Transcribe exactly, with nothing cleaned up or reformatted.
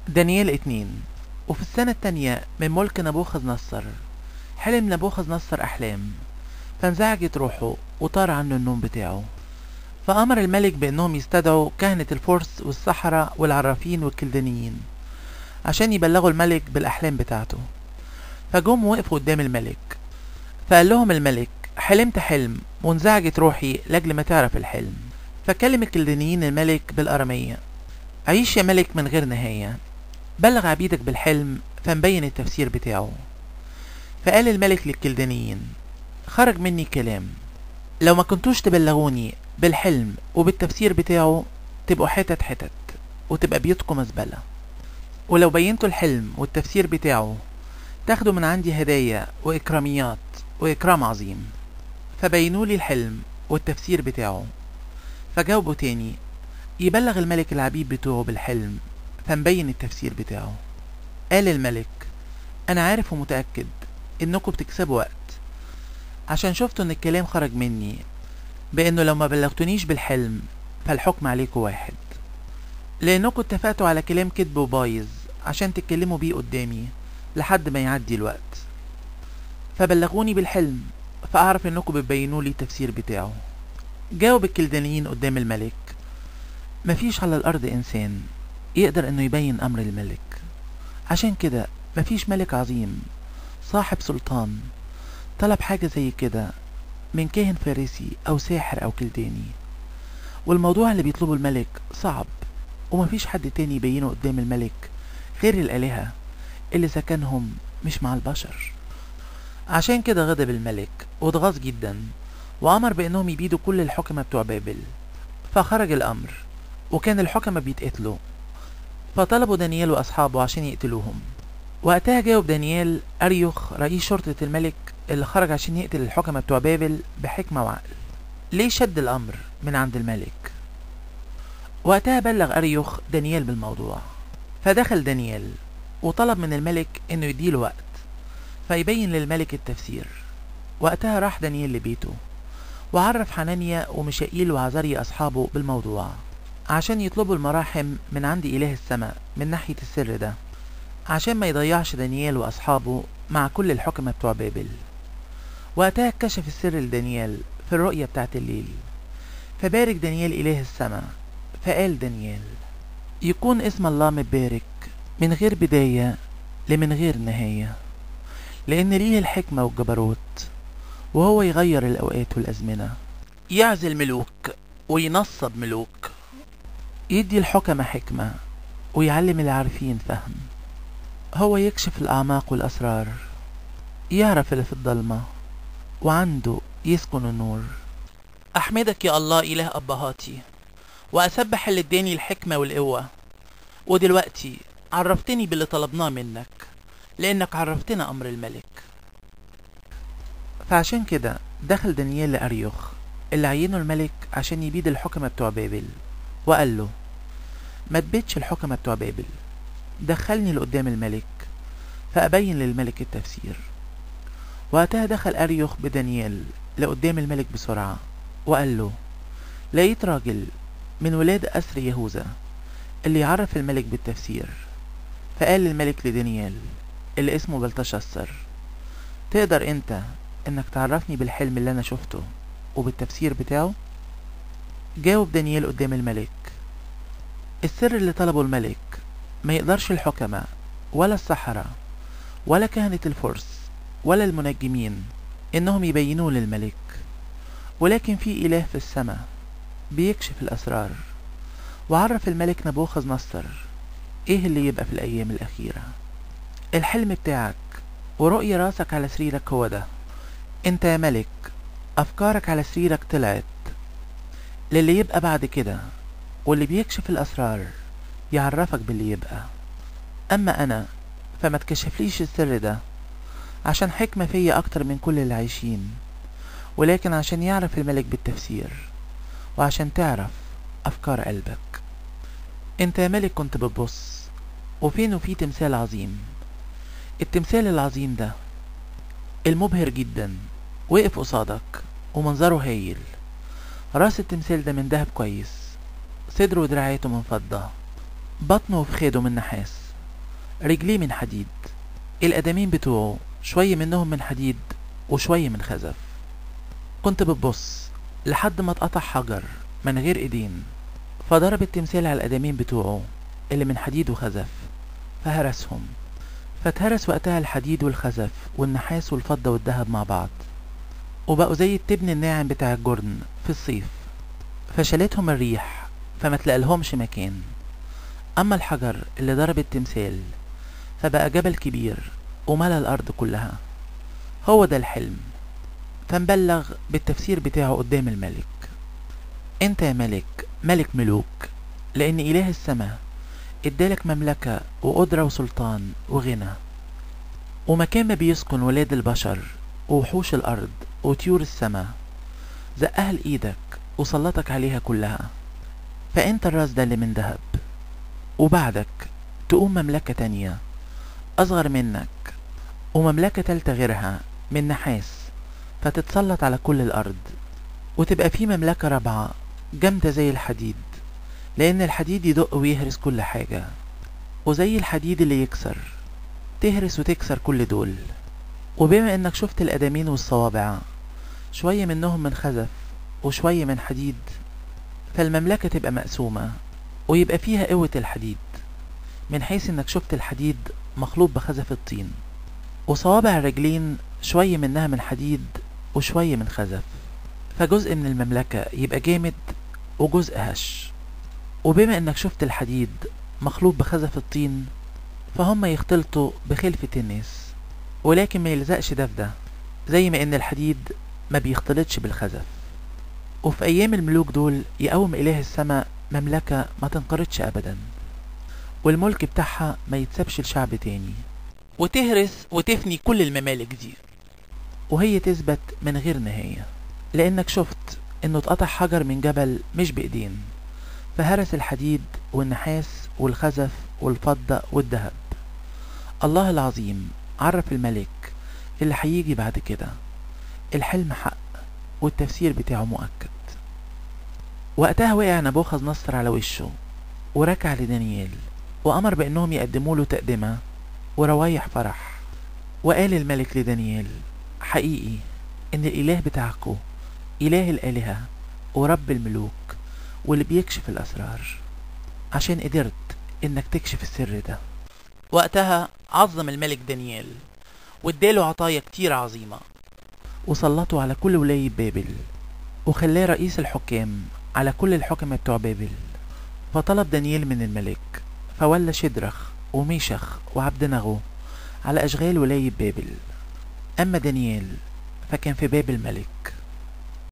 دانيال اتنين. وفي السنة التانية من ملك نبوخذ نصر حلم نبوخذ نصر أحلام، فانزعجت روحه وطار عنه النوم بتاعه. فأمر الملك بأنهم يستدعوا كهنة الفرس والسحرة والعرافين والكلدانيين عشان يبلغوا الملك بالأحلام بتاعته. فجم وقفوا قدام الملك، فقال لهم الملك: حلمت حلم وانزعجت روحي لأجل ما تعرف الحلم. فكلم الكلدانيين الملك بالأرامية: عيش يا ملك من غير نهاية، بلغ عبيدك بالحلم فنبين التفسير بتاعه. فقال الملك للكلدانيين: خرج مني كلام، لو ما كنتوش تبلغوني بالحلم وبالتفسير بتاعه تبقوا حتت حتت وتبقى بيوتكم مزبلة، ولو بينتوا الحلم والتفسير بتاعه تاخدوا من عندي هدايا وإكراميات وإكرام عظيم. فبينوا لي الحلم والتفسير بتاعه. فجاوبوا تاني: يبلغ الملك العبيد بتوعه بالحلم فنبين التفسير بتاعه. قال الملك: أنا عارف ومتأكد إنكم بتكسبوا وقت، عشان شفتوا إن الكلام خرج مني بإنه لو ما بلغتونيش بالحلم فالحكم عليكم واحد، لأنكم اتفقتوا على كلام كدب وبايظ عشان تتكلموا بيه قدامي لحد ما يعدي الوقت. فبلغوني بالحلم فأعرف إنكم بتبينوا لي التفسير بتاعه. جاوب الكلدانيين قدام الملك: مفيش على الأرض إنسان يقدر إنه يبين أمر الملك، عشان كده مفيش ملك عظيم صاحب سلطان طلب حاجة زي كده من كاهن فارسي أو ساحر أو كلداني. والموضوع اللي بيطلبه الملك صعب، ومفيش حد تاني يبينه قدام الملك غير الآلهة اللي سكنهم مش مع البشر. عشان كده غضب الملك واتغاظ جدا، وأمر بأنهم يبيدوا كل الحكمة بتوع بابل. فخرج الأمر وكان الحكمة بيتقتلوا، فطلبوا دانيال وأصحابه عشان يقتلوهم. وقتها جاوب دانيال أريوخ رئيس شرطة الملك اللي خرج عشان يقتل الحكمة بتوع بابل بحكمة وعقل: ليه شد الأمر من عند الملك؟ وقتها بلغ أريوخ دانيال بالموضوع. فدخل دانيال وطلب من الملك إنه يديله وقت فيبين للملك التفسير. وقتها راح دانيال لبيته وعرف حنانيا وميشائيل وعزريا أصحابه بالموضوع عشان يطلبوا المراحم من عند إله السماء من ناحية السر ده، عشان ما يضيعش دانيال وأصحابه مع كل الحكمة بتوع بابل. وقتها كشف السر لدانيال في الرؤية بتاعت الليل. فبارك دانيال إله السماء. فقال دانيال: يكون اسم الله مبارك من غير بداية لمن غير نهاية، لأن ليه الحكمة والجبروت، وهو يغير الأوقات والأزمنة، يعزل ملوك وينصب ملوك، يدي الحكمة حكمة ويعلم العارفين فهم، هو يكشف الأعماق والأسرار، يعرف اللي في الضلمة وعنده يسكن النور. أحمدك يا الله إله أبهاتي، وأسبح اللي اداني الحكمة والقوة، ودلوقتي عرفتني باللي طلبناه منك لأنك عرفتنا أمر الملك. فعشان كده دخل دانيال لأريوخ اللي عينه الملك عشان يبيد الحكمة بتوع بابل، وقال له: ما تبيدش الحكمة بتوع بابل، دخلني لقدام الملك فأبين للملك التفسير. وقتها دخل أريوخ بدانيال لقدام الملك بسرعة وقال له: لقيت راجل من ولاد أسر يهوذا اللي يعرف الملك بالتفسير. فقال للملك لدانيال اللي اسمه بلتشسر: تقدر انت انك تعرفني بالحلم اللي انا شفته وبالتفسير بتاعه؟ جاوب دانيال قدام الملك: السر اللي طلبه الملك ما يقدرش الحكمة ولا السحرة ولا كهنة الفرس ولا المنجمين انهم يبينوه للملك، ولكن في اله في السماء بيكشف الاسرار، وعرف الملك نبوخذ نصر ايه اللي يبقى في الايام الاخيرة. الحلم بتاعك ورؤية راسك على سريرك هو ده. انت يا ملك افكارك على سريرك طلعت للي يبقى بعد كده، واللي بيكشف الاسرار يعرفك باللي يبقى. اما انا فما تكشفليش السر ده عشان حكمة فيا اكتر من كل اللي عايشين، ولكن عشان يعرف الملك بالتفسير وعشان تعرف افكار قلبك. انت يا ملك كنت بتبص وفين وفي تمثال عظيم. التمثال العظيم ده المبهر جدا وقف قصادك ومنظره هايل. راس التمثال ده من دهب كويس، صدره ودراعاته من فضة، بطنه وفخاده من نحاس، رجليه من حديد. القدمين بتوعه شوية منهم من حديد وشوية من خزف. كنت بتبص لحد ما اتقطع حجر من غير ايدين، فضرب التمثال على القدمين بتوعه اللي من حديد وخزف فهرسهم، فاتهرس وقتها الحديد والخزف والنحاس والفضة والذهب مع بعض، وبقوا زي التبن الناعم بتاع الجرن في الصيف، فشالتهم الريح فما تلاقلهمش مكان. اما الحجر اللي ضرب التمثال فبقى جبل كبير وملا الارض كلها. هو ده الحلم. فنبلغ بالتفسير بتاعه قدام الملك. انت يا ملك ملك ملوك، لان اله السماء ادالك مملكة وقدرة وسلطان وغنى، ومكان ما بيسكن ولاد البشر ووحوش الارض وطيور السماء، زقها لايدك وسلطك عليها كلها. فانت الراس ده اللي من ذهب، وبعدك تقوم مملكة تانية اصغر منك، ومملكة تالتة غيرها من نحاس فتتسلط على كل الارض، وتبقى في مملكة رابعة جامدة زي الحديد، لان الحديد يدق ويهرس كل حاجة، وزي الحديد اللي يكسر تهرس وتكسر كل دول. وبما انك شفت القدمين والصوابع شوية منهم من خزف وشوية من حديد، فالمملكة تبقى مقسومة ويبقى فيها قوة الحديد، من حيث انك شفت الحديد مخلوط بخزف الطين، وصوابع الرجلين شوية منها من حديد وشوية من خزف، فجزء من المملكة يبقى جامد وجزء هش. وبما انك شفت الحديد مخلوط بخزف الطين، فهم يختلطوا بخلفة الناس، ولكن ما يلزقش ده في ده، زي ما ان الحديد ما بيختلطش بالخزف. وفي ايام الملوك دول يقوم اله السماء مملكة ما تنقرضش ابدا، والملك بتاعها ما يتسابش لشعب تاني، وتهرس وتفني كل الممالك دي، وهي تثبت من غير نهاية. لانك شفت انه اتقطع حجر من جبل مش بايدين، فهرس الحديد والنحاس والخزف والفضة والذهب. الله العظيم عرف الملك اللي هيجي بعد كده. الحلم حق والتفسير بتاعه مؤكد. وقتها وقع نبوخذ نصر على وشه وركع لدانيال، وأمر بأنهم يقدموا له تقدمة وروايح فرح. وقال الملك لدانيال: حقيقي إن الإله بتاعكو إله الآلهة ورب الملوك واللي بيكشف الأسرار، عشان قدرت إنك تكشف السر ده. وقتها عظم الملك دانيال واداله عطايا كتير عظيمة، وسلطه على كل ولاية بابل، وخلاه رئيس الحكام على كل الحكمة بتوع بابل. فطلب دانيال من الملك، فولى شدرخ وميشخ وعبدنغو على أشغال ولاية بابل. أما دانيال فكان في باب الملك.